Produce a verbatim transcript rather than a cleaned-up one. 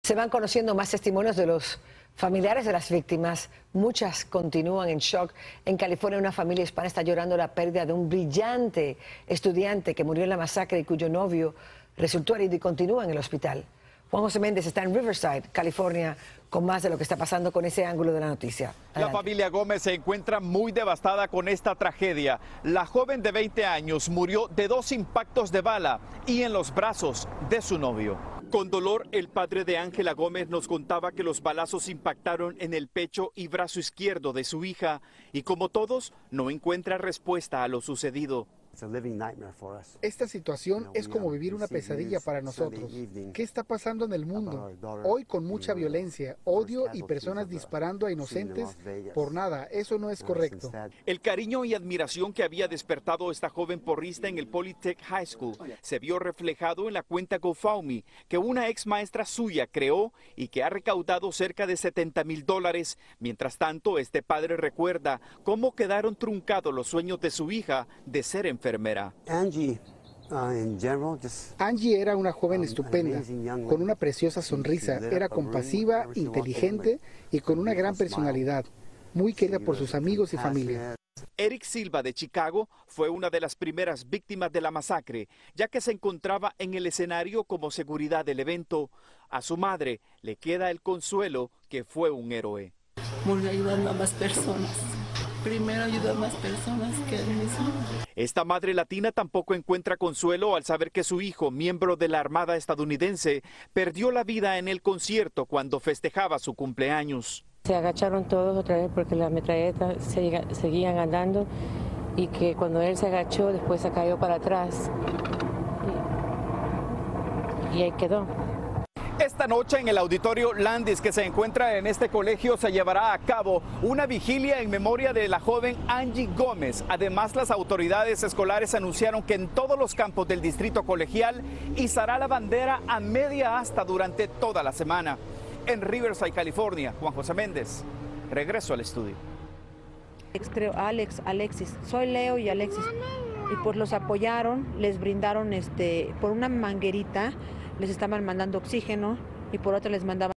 Se van conociendo más testimonios de los familiares de las víctimas. Muchas continúan en shock. En California, una familia hispana está llorando la pérdida de un brillante estudiante que murió en la masacre y cuyo novio resultó herido y continúa en el hospital. Juan José Méndez está en Riverside, California, con más de lo que está pasando con ese ángulo de la noticia. Adelante. La familia Gómez se encuentra muy devastada con esta tragedia. La joven de veinte años murió de dos impactos de bala y en los brazos de su novio. Con dolor, el padre de Ángela Gómez nos contaba que los balazos impactaron en el pecho y brazo izquierdo de su hija y, como todos, no encuentra respuesta a lo sucedido. Esta situación es como vivir una pesadilla para nosotros. ¿Qué está pasando en el mundo? Hoy con mucha violencia, odio y personas disparando a inocentes por nada. Eso no es correcto. El cariño y admiración que había despertado esta joven porrista en el Polytech High School se vio reflejado en la cuenta GoFundMe que una ex maestra suya creó y que ha recaudado cerca de setenta mil dólares. Mientras tanto, este padre recuerda cómo quedaron truncados los sueños de su hija de ser enfermera. Angie, uh, in general, just, Angie era una joven um, estupenda, amazing young con una woman. preciosa sonrisa, era compasiva, inteligente y con una gran personalidad, muy querida por sus amigos y familia. Eric Silva de Chicago fue una de las primeras víctimas de la masacre, ya que se encontraba en el escenario como seguridad del evento. A su madre le queda el consuelo que fue un héroe. Murió ayudando a más personas. Primero ayudó a más personas que él mismo. Esta madre latina tampoco encuentra consuelo al saber que su hijo, miembro de la Armada estadounidense, perdió la vida en el concierto cuando festejaba su cumpleaños. Se agacharon todos otra vez porque las metralletas seguían andando y que cuando él se agachó después se cayó para atrás y, y ahí quedó. Esta noche en el auditorio Landis que se encuentra en este colegio se llevará a cabo una vigilia en memoria de la joven Angie Gómez. Además, las autoridades escolares anunciaron que en todos los campos del distrito colegial izará la bandera a media asta durante toda la semana. En Riverside, California, Juan José Méndez, regreso al estudio. Creo Alex, Alexis, soy Leo y Alexis, y pues los apoyaron, les brindaron este por una manguerita, les estaban mandando oxígeno y por otra les mandaban